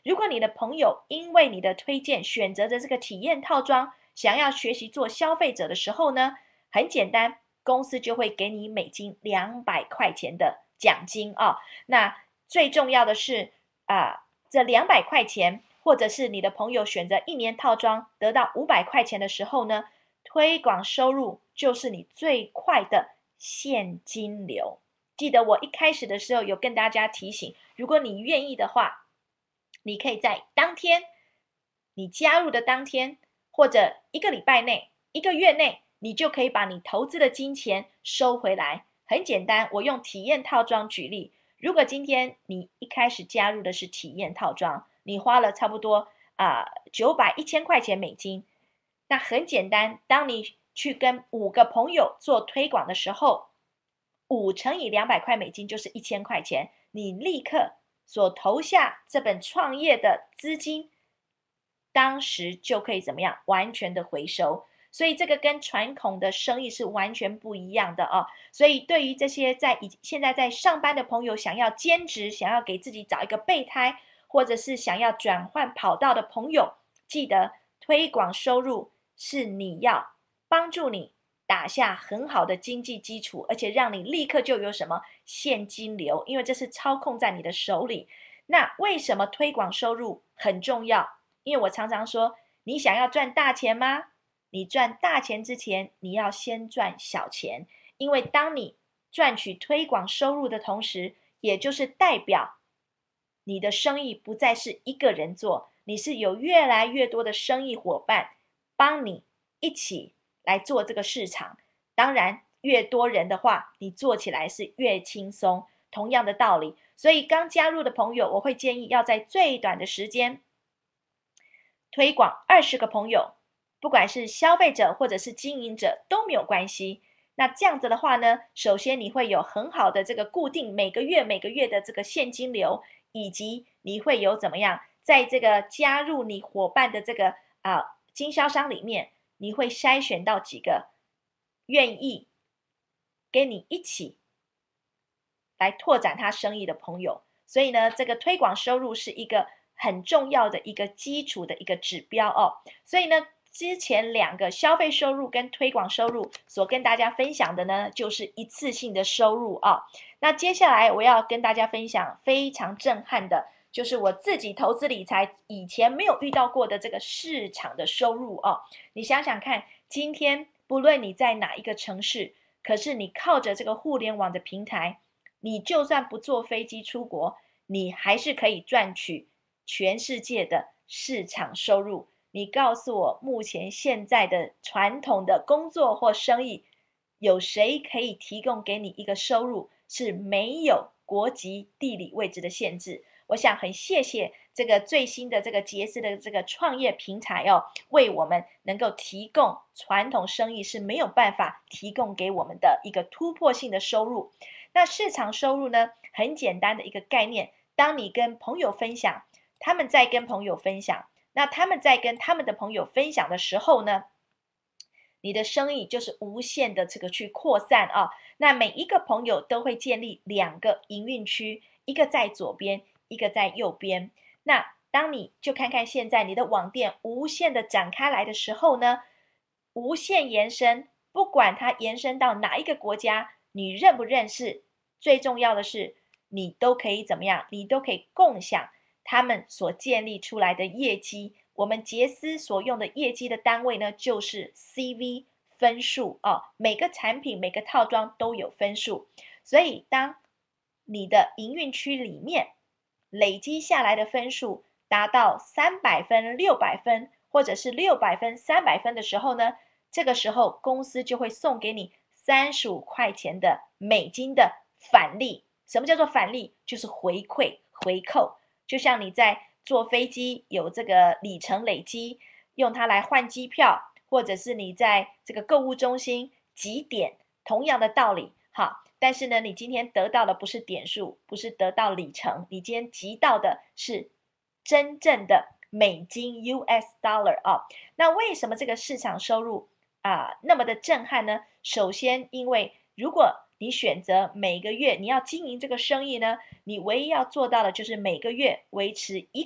如果你的朋友因为你的推荐选择的这个体验套装，想要学习做消费者的时候呢，很简单，公司就会给你美金两百块钱的奖金啊。那最重要的是啊，这两百块钱，或者是你的朋友选择一年套装得到五百块钱的时候呢，推广收入就是你最快的现金流。记得我一开始的时候有跟大家提醒，如果你愿意的话，你可以在当天，你加入的当天，或者一个礼拜内、一个月内，你就可以把你投资的金钱收回来。很简单，我用体验套装举例。如果今天你一开始加入的是体验套装，你花了差不多啊九百一千块钱美金，那很简单，当你去跟五个朋友做推广的时候，五乘以两百块美金就是一千块钱，你立刻所投下这本创业的资金，当时就可以怎么样完全的回收。所以这个跟传统的生意是完全不一样的哦。所以对于这些在现在在上班的朋友，想要兼职，想要给自己找一个备胎，或者是想要转换跑道的朋友，记得推广收入是你要帮助你打下很好的经济基础，而且让你立刻就有什么现金流，因为这是操控在你的手里。那为什么推广收入很重要？因为我常常说，你想要赚大钱吗？你赚大钱之前，你要先赚小钱，因为当你赚取推广收入的同时，也就是代表你的生意不再是一个人做，你是有越来越多的生意伙伴帮你一起来做这个市场。当然，越多人的话，你做起来是越轻松。同样的道理，所以刚加入的朋友，我会建议要在最短的时间推广二十个朋友。不管是消费者或者是经营者都没有关系。那这样子的话呢，首先你会有很好的这个固定每个月每个月的这个现金流，以及你会有怎么样，在这个加入你伙伴的这个啊、呃、经销商里面，你会筛选到几个愿意跟你一起来拓展他生意的朋友。所以呢，这个推广收入是一个很重要的一个基础的一个指标哦。所以呢，之前两个消费收入跟推广收入所跟大家分享的呢，就是一次性的收入啊。那接下来我要跟大家分享非常震撼的，就是我自己投资理财以前没有遇到过的这个市场的收入啊。你想想看，今天不论你在哪一个城市，可是你靠着这个互联网的平台，你就算不坐飞机出国，你还是可以赚取全世界的市场收入。你告诉我，目前现在的传统的工作或生意，有谁可以提供给你一个收入是没有国籍、地理位置的限制？我想很谢谢这个最新的这个杰斯的这个创业平台哦，为我们能够提供传统生意是没有办法提供给我们的一个突破性的收入。那市场收入呢，很简单的一个概念，当你跟朋友分享，他们在跟朋友分享。那他们在跟他们的朋友分享的时候呢，你的生意就是无限的这个去扩散啊。那每一个朋友都会建立两个营运区，一个在左边，一个在右边。那当你就看看现在你的网店无限的展开来的时候呢，无限延伸，不管它延伸到哪一个国家，你认不认识，最重要的是你都可以怎么样，你都可以共享他们所建立出来的业绩。我们杰斯所用的业绩的单位呢，就是 C V 分数哦，每个产品每个套装都有分数。所以当你的营运区里面累积下来的分数达到三百分、六百分，或者是六百分、三百分的时候呢，这个时候公司就会送给你三十五块钱的美金的返利。什么叫做返利？就是回馈、回扣。就像你在坐飞机有这个里程累积，用它来换机票，或者是你在这个购物中心集点，同样的道理。好，但是呢，你今天得到的不是点数，不是得到里程，你今天集到的是真正的美金 U S dollar 啊。那为什么这个市场收入啊那么的震撼呢？首先，因为如果你选择每个月你要经营这个生意呢，你唯一要做到的就是每个月维持一个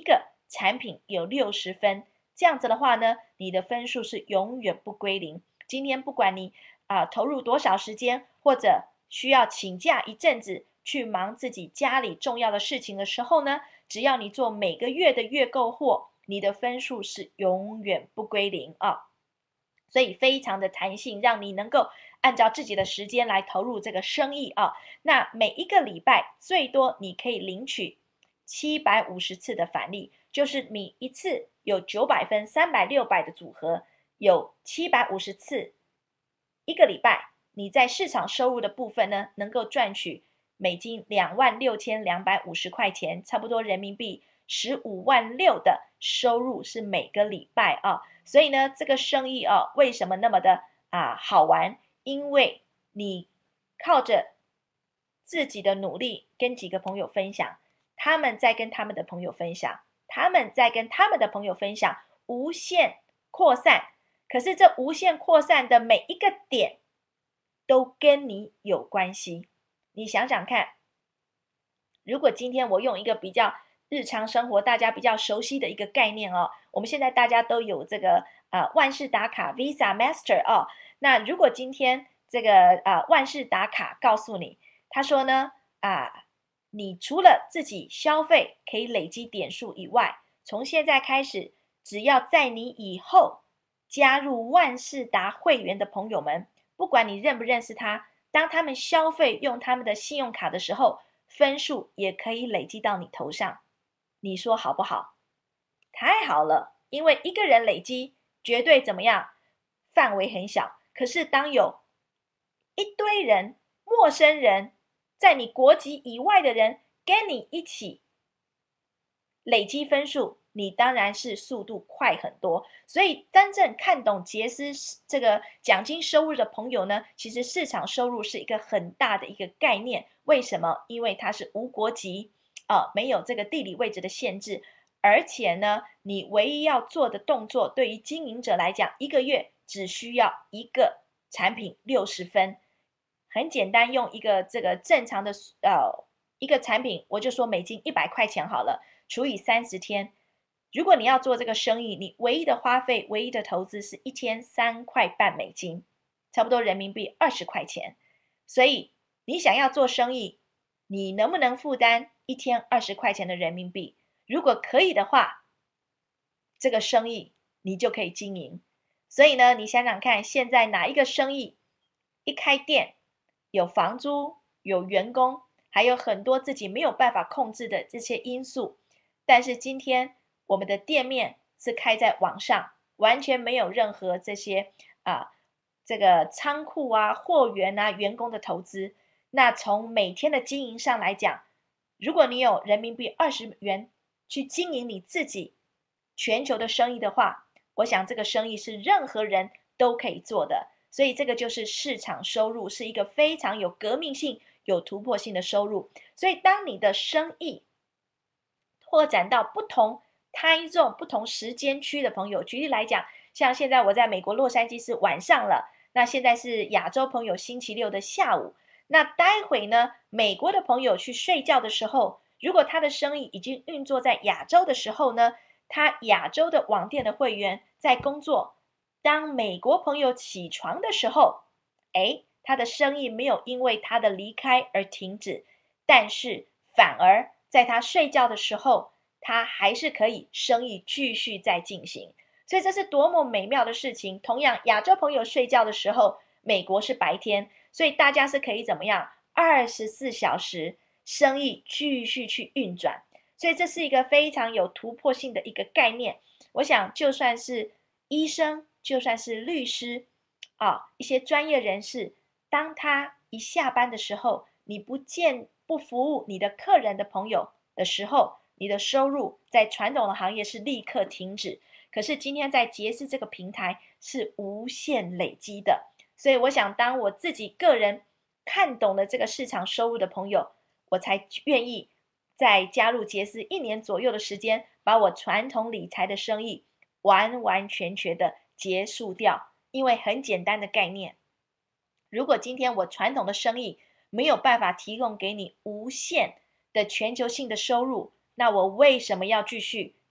产品有六十分，这样子的话呢，你的分数是永远不归零。今天不管你啊、呃、投入多少时间，或者需要请假一阵子去忙自己家里重要的事情的时候呢，只要你做每个月的月购货，你的分数是永远不归零啊。所以非常的弹性，让你能够按照自己的时间来投入这个生意啊。那每一个礼拜最多你可以领取七百五十次的返利，就是你一次有九百分、三百、六百的组合，有七百五十次，一个礼拜你在市场收入的部分呢，能够赚取美金两万六千两百五十块钱，差不多人民币十五万六的收入是每个礼拜啊。所以呢，这个生意啊，为什么那么的啊好玩？因为你靠着自己的努力跟几个朋友分享，他们在跟他们的朋友分享，他们在跟他们的朋友分享，无限扩散。可是这无限扩散的每一个点都跟你有关系。你想想看，如果今天我用一个比较日常生活大家比较熟悉的一个概念哦，我们现在大家都有这个呃万事达卡 Visa Master 哦，那如果今天这个呃万事达卡告诉你，他说呢啊，你除了自己消费可以累积点数以外，从现在开始，只要在你以后加入万事达会员的朋友们，不管你认不认识他，当他们消费用他们的信用卡的时候，分数也可以累积到你头上。你说好不好？太好了，因为一个人累积绝对怎么样？范围很小。可是当有一堆人、陌生人，在你国籍以外的人跟你一起累积分数，你当然是速度快很多。所以真正看懂杰斯这个奖金收入的朋友呢，其实市场收入是一个很大的一个概念。为什么？因为它是无国籍。呃，没有这个地理位置的限制，而且呢，你唯一要做的动作，对于经营者来讲，一个月只需要一个产品六十分，很简单，用一个这个正常的呃一个产品，我就说美金一百块钱好了，除以三十天，如果你要做这个生意，你唯一的花费、唯一的投资是一天三块半美金，差不多人民币二十块钱，所以你想要做生意，你能不能负担一天二十块钱的人民币？如果可以的话，这个生意你就可以经营。所以呢，你想想看，现在哪一个生意一开店，有房租、有员工，还有很多自己没有办法控制的这些因素，但是今天我们的店面是开在网上，完全没有任何这些啊这个仓库啊、货源啊、员工的投资。那从每天的经营上来讲，如果你有人民币二十元去经营你自己全球的生意的话，我想这个生意是任何人都可以做的。所以这个就是市场收入，是一个非常有革命性、有突破性的收入。所以当你的生意拓展到不同 time zone、不同时间区的朋友，举例来讲，像现在我在美国洛杉矶是晚上了，那现在是亚洲朋友星期六的下午。那待会呢，美国的朋友去睡觉的时候，如果他的生意已经运作在亚洲的时候呢，他亚洲的网店的会员在工作。当美国朋友起床的时候，哎，他的生意没有因为他的离开而停止，但是反而在他睡觉的时候，他还是可以生意继续在进行。所以这是多么美妙的事情。同样，亚洲朋友睡觉的时候，美国是白天。所以大家是可以怎么样？二十四小时生意继续去运转，所以这是一个非常有突破性的一个概念。我想，就算是医生，就算是律师，啊，一些专业人士，当他一下班的时候，你不见不服务你的客人的朋友的时候，你的收入在传统的行业是立刻停止。可是今天在杰斯这个平台是无限累积的。所以我想，当我自己个人看懂了这个市场收入的朋友，我才愿意在加入杰斯一年左右的时间，把我传统理财的生意完完全全的结束掉。因为很简单的概念，如果今天我传统的生意没有办法提供给你无限的全球性的收入，那我为什么要继续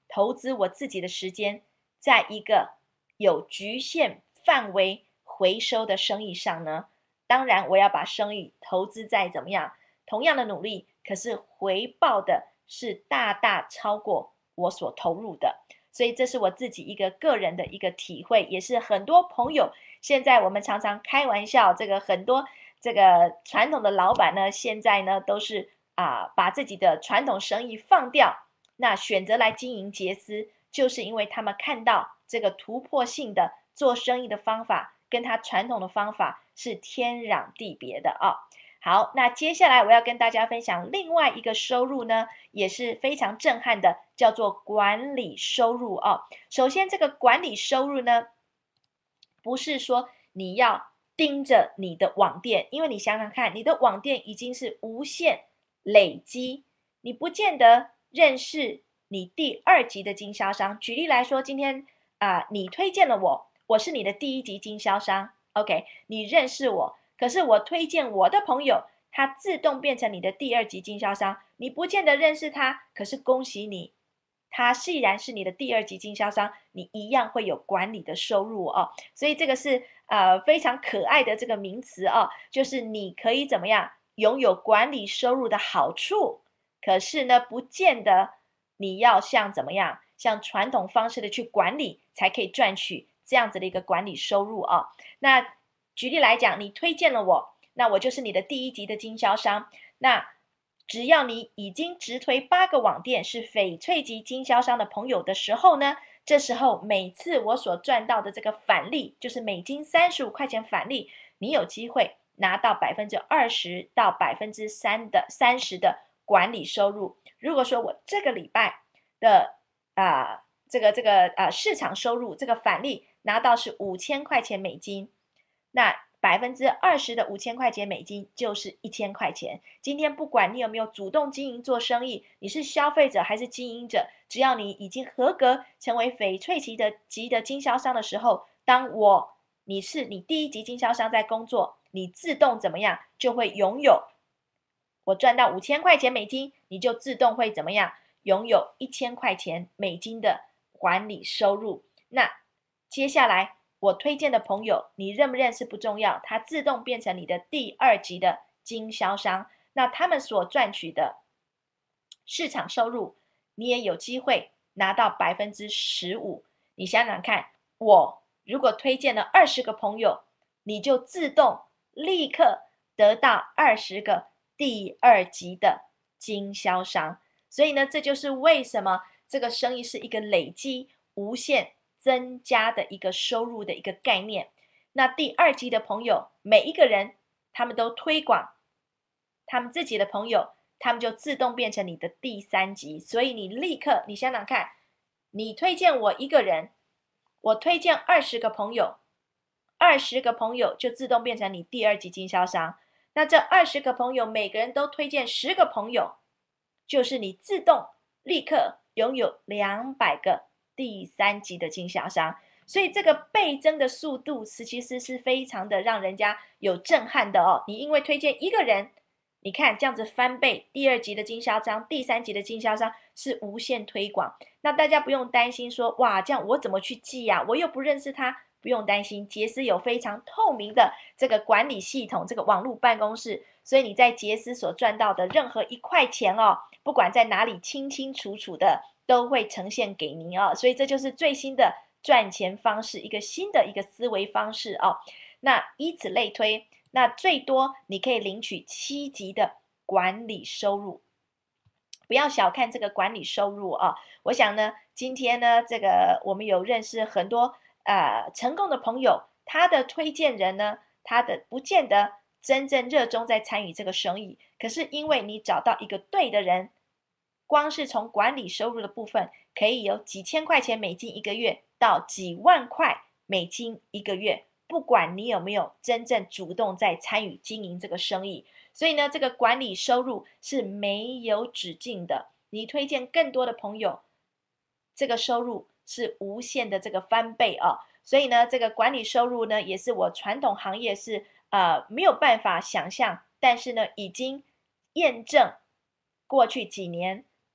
投资我自己的时间在一个有局限范围回收的生意上呢？当然，我要把生意投资在怎么样同样的努力，可是回报的是大大超过我所投入的。所以这是我自己一个个人的一个体会，也是很多朋友现在我们常常开玩笑，这个很多这个传统的老板呢，现在呢都是啊把自己的传统生意放掉，那选择来经营杰斯，就是因为他们看到这个突破性的做生意的方法跟他传统的方法是天壤地别的啊。好，那接下来我要跟大家分享另外一个收入呢，也是非常震撼的，叫做管理收入哦。首先，这个管理收入呢，不是说你要盯着你的网店，因为你想想看，你的网店已经是无限累积，你不见得认识你第二级的经销商。举例来说，今天啊、呃，你推荐了我，我是你的第一级经销商 ，OK， 你认识我。可是我推荐我的朋友，他自动变成你的第二级经销商，你不见得认识他，可是恭喜你，他既然是你的第二级经销商，你一样会有管理的收入哦。所以这个是呃非常可爱的这个名词哦，就是你可以怎么样拥有管理收入的好处，可是呢，不见得你要像怎么样，像传统方式的去管理，才可以赚取这样子的一个管理收入哦。那举例来讲，你推荐了我，那我就是你的第一级的经销商。那只要你已经直推八个网店是翡翠级经销商的朋友的时候呢，这时候每次我所赚到的这个返利，就是每斤三十五块钱返利，你有机会拿到百分之二十到百分之三的三十的管理收入。如果说我这个礼拜的啊、呃、这个这个啊、呃、市场收入这个返利拿到是五千块钱美金。那百分之二十的五千块钱美金就是一千块钱。今天不管你有没有主动经营做生意，你是消费者还是经营者，只要你已经合格成为翡翠级的级的经销商的时候，当我你是你第一级经销商在工作，你自动怎么样就会拥有，我赚到五千块钱美金，你就自动会怎么样拥有一千块钱美金的管理收入。那接下来我推荐的朋友，你认不认识不重要，他自动变成你的第二级的经销商，那他们所赚取的市场收入，你也有机会拿到百分之十五。你想想看，我如果推荐了二十个朋友，你就自动立刻得到二十个第二级的经销商。所以呢，这就是为什么这个生意是一个累积无限增加的一个收入的一个概念。那第二级的朋友，每一个人他们都推广他们自己的朋友，他们就自动变成你的第三级。所以你立刻，你想想看，你推荐我一个人，我推荐二十个朋友，二十个朋友就自动变成你第二级经销商。那这二十个朋友每个人都推荐十个朋友，就是你自动立刻拥有两百个第三级的经销商。所以这个倍增的速度其实是非常的让人家有震撼的哦。你因为推荐一个人，你看这样子翻倍，第二级的经销商，第三级的经销商是无限推广。那大家不用担心说，哇，这样我怎么去记啊？我又不认识他。不用担心，杰斯有非常透明的这个管理系统，这个网络办公室，所以你在杰斯所赚到的任何一块钱哦，不管在哪里，清清楚楚的都会呈现给您哦。所以这就是最新的赚钱方式，一个新的一个思维方式哦。那以此类推，那最多你可以领取七级的管理收入。不要小看这个管理收入哦。我想呢，今天呢，这个我们有认识很多。呃，成功的朋友，他的推荐人呢，他的不见得真正热衷在参与这个生意，可是因为你找到一个对的人，光是从管理收入的部分，可以有几千块钱美金一个月到几万块美金一个月，不管你有没有真正主动在参与经营这个生意，所以呢，这个管理收入是没有止境的。你推荐更多的朋友，这个收入是无限的这个翻倍哦。所以呢，这个管理收入呢，也是我传统行业是呃没有办法想象，但是呢，已经验证过去几年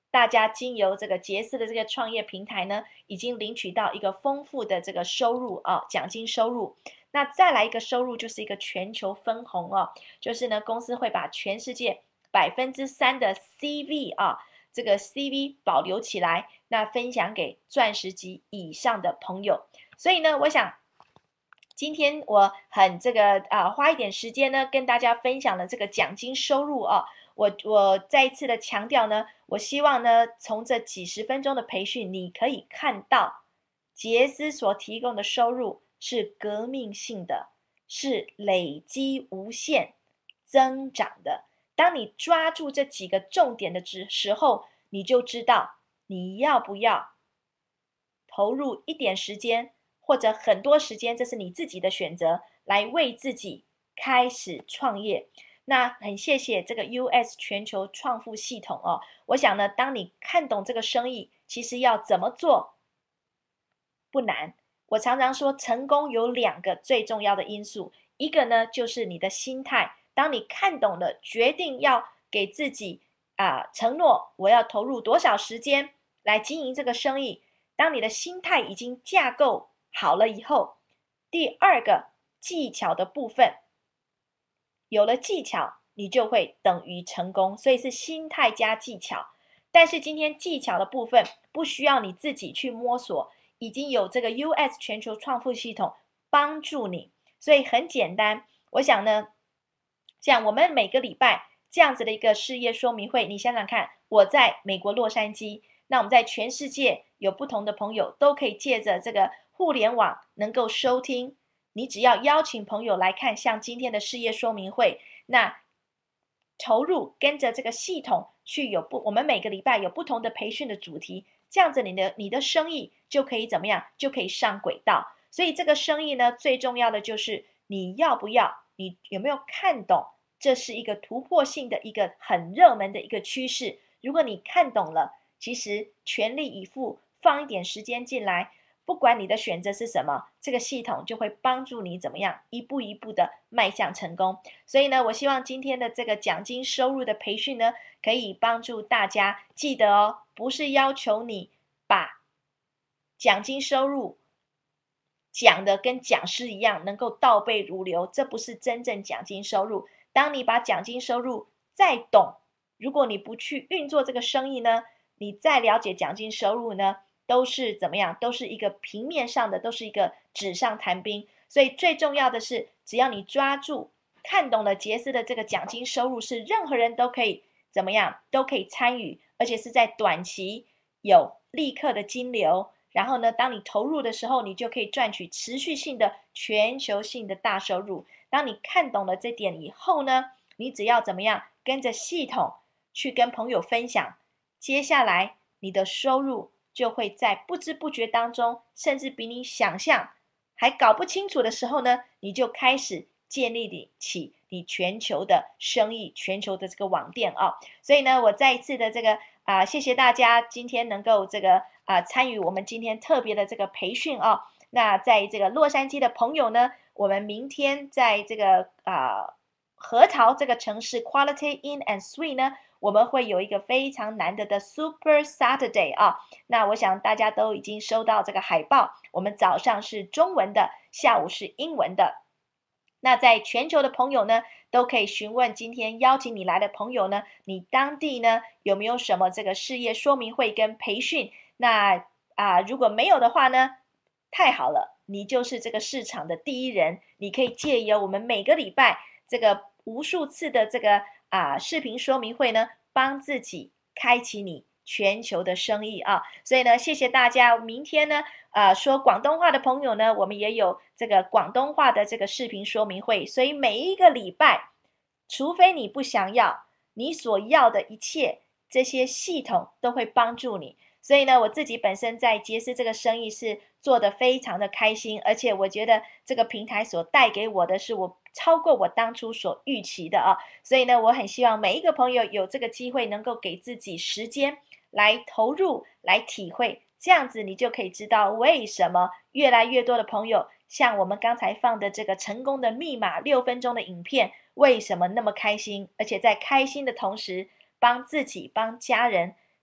大家经由这个杰斯的这个创业平台呢，已经领取到一个丰富的这个收入啊，奖金收入。那再来一个收入就是一个全球分红哦，就是呢公司会把全世界百分之三的 C V 啊，这个 C V 保留起来，那分享给钻石级以上的朋友。所以呢，我想今天我很这个啊、呃，花一点时间呢，跟大家分享了这个奖金收入啊。我我再一次的强调呢，我希望呢，从这几十分钟的培训，你可以看到杰斯所提供的收入是革命性的，是累积无限增长的。当你抓住这几个重点的时候，你就知道你要不要投入一点时间或者很多时间，这是你自己的选择，来为自己开始创业。那很谢谢这个 U S 全球创富系统哦。我想呢，当你看懂这个生意，其实要怎么做不难。我常常说，成功有两个最重要的因素，一个呢就是你的心态。当你看懂了，决定要给自己啊、呃、承诺，我要投入多少时间来经营这个生意。当你的心态已经架构好了以后，第二个技巧的部分。有了技巧，你就会等于成功，所以是心态加技巧。但是今天技巧的部分不需要你自己去摸索，已经有这个 U S 全球创富系统帮助你，所以很简单。我想呢，像我们每个礼拜这样子的一个事业说明会，你想想看，我在美国洛杉矶，那我们在全世界有不同的朋友都可以借着这个互联网能够收听。你只要邀请朋友来看像今天的事业说明会，那投入跟着这个系统去有不，我们每个礼拜有不同的培训的主题，这样子你的你的生意就可以怎么样，就可以上轨道。所以这个生意呢，最重要的就是你要不要，你有没有看懂，这是一个突破性的一个很热门的一个趋势。如果你看懂了，其实全力以赴，放一点时间进来。不管你的选择是什么，这个系统就会帮助你怎么样一步一步的迈向成功。所以呢，我希望今天的这个奖金收入的培训呢，可以帮助大家记得哦，不是要求你把奖金收入讲的跟讲师一样能够倒背如流，这不是真正奖金收入。当你把奖金收入再懂，如果你不去运作这个生意呢，你再了解奖金收入呢，都是怎么样？都是一个平面上的，都是一个纸上谈兵。所以最重要的是，只要你抓住、看懂了杰斯的这个奖金收入，是任何人都可以怎么样，都可以参与，而且是在短期有立刻的金流。然后呢，当你投入的时候，你就可以赚取持续性的、全球性的大收入。当你看懂了这点以后呢，你只要怎么样，跟着系统去跟朋友分享，接下来你的收入就会在不知不觉当中，甚至比你想象还搞不清楚的时候呢，你就开始建立起你全球的生意、全球的这个网店啊。所以呢，我再一次的这个啊、呃，谢谢大家今天能够这个啊、呃、参与我们今天特别的这个培训啊。那在这个洛杉矶的朋友呢，我们明天在这个啊、呃、核桃这个城市 Quality Inn and Suite 呢，我们会有一个非常难得的 Super Saturday 啊。那我想大家都已经收到这个海报，我们早上是中文的，下午是英文的。那在全球的朋友呢，都可以询问今天邀请你来的朋友呢，你当地呢有没有什么这个事业说明会跟培训？那啊，如果没有的话呢，太好了，你就是这个市场的第一人，你可以借由我们每个礼拜这个无数次的这个啊视频说明会呢，帮自己开启你全球的生意啊。所以呢，谢谢大家。明天呢，呃，说广东话的朋友呢，我们也有这个广东话的这个视频说明会。所以每一个礼拜，除非你不想要，你所要的一切，这些系统都会帮助你。所以呢，我自己本身在杰斯这个生意是做得非常的开心，而且我觉得这个平台所带给我的是我超过我当初所预期的啊。所以呢，我很希望每一个朋友有这个机会能够给自己时间来投入，来体会，这样子你就可以知道为什么越来越多的朋友像我们刚才放的这个成功的密码六分钟的影片，为什么那么开心，而且在开心的同时帮自己帮家人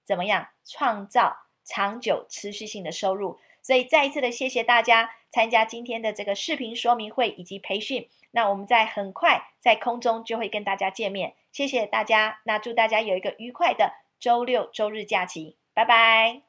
怎么样创造长久持续性的收入。所以再一次的谢谢大家参加今天的这个视频说明会以及培训，那我们在很快在空中就会跟大家见面，谢谢大家，那祝大家有一个愉快的周六周日假期，拜拜。